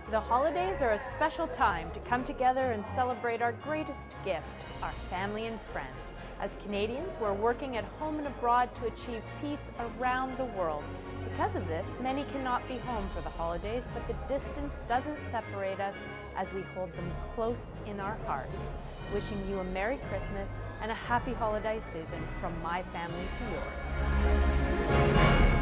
The holidays are a special time to come together and celebrate our greatest gift, our family and friends. As Canadians, we're working at home and abroad to achieve peace around the world. Because of this, many cannot be home for the holidays, but the distance doesn't separate us as we hold them close in our hearts. Wishing you a Merry Christmas and a happy holiday season from my family to yours.